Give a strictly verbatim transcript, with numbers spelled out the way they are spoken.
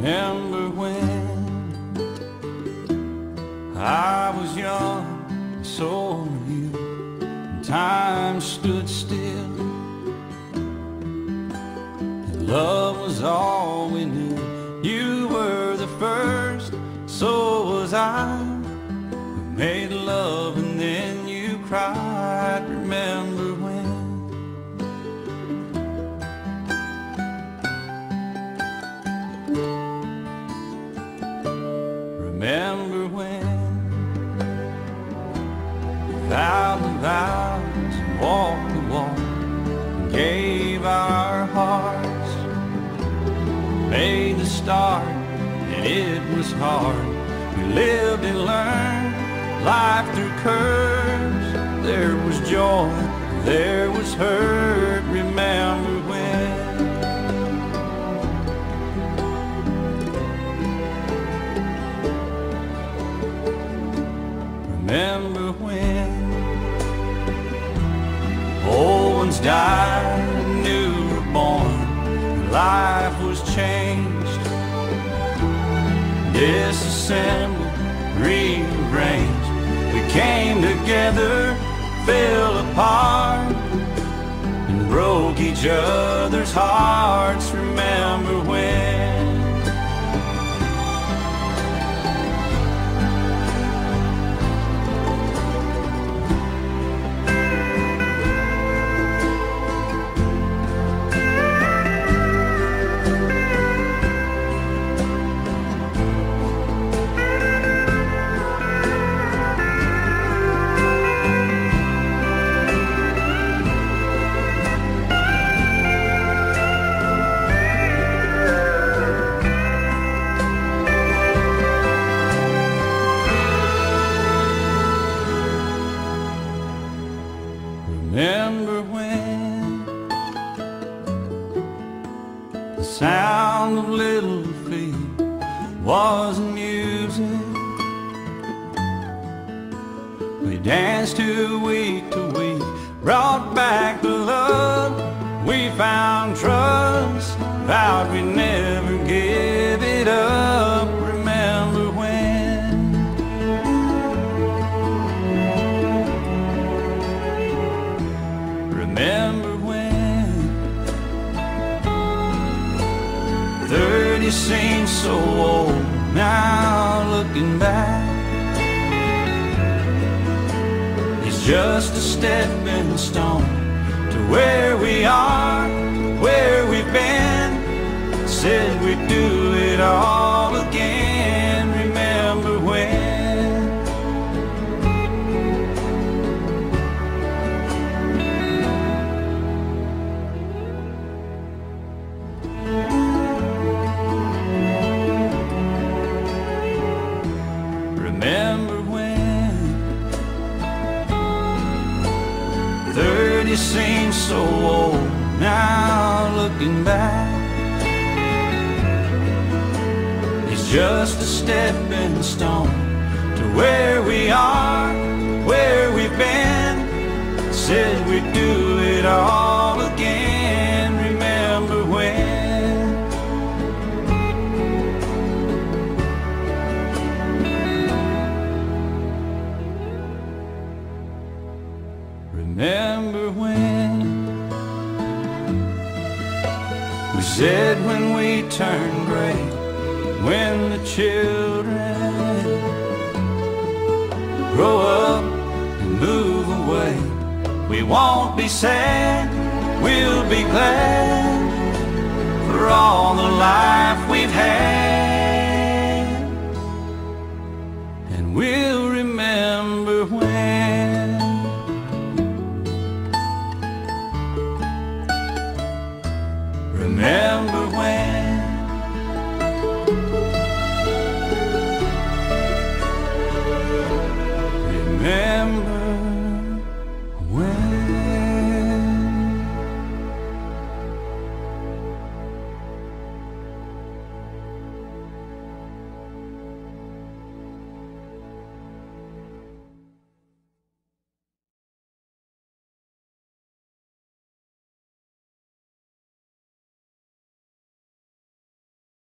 Remember when I was young, and so were you, and time stood still, and love was all we knew. You were the first, so was I. We made love and then you cried. Remember when? Remember when we vowed the vows and walked the walk and gave our hearts, made the start and it was hard. We lived and learned life through curves. There was joy, there was hurt. Remember when? Remember when old ones died and new were born, and life was changed, disassembled, rearranged. We came together, fell apart, and broke each other's hearts. Remember when? Remember when the sound of little feet wasn't music? We danced to week to week, brought back the love. We found trust, vowed we'd never give it up. Remember when? Remember when thirty seems so old now, looking back. It's just a stepping stone to where we are, where we've been. Said we'd do it all again. Remember when? Remember when thirty seems so old now, looking back. It's just a stepping stone to where we are, where we've been. Said we'd do it all again. Remember when? Remember when we said when we turn gray, when the children grow up and move away, we won't be sad, we'll be glad for all the life we've had. And we'll remember when. Remember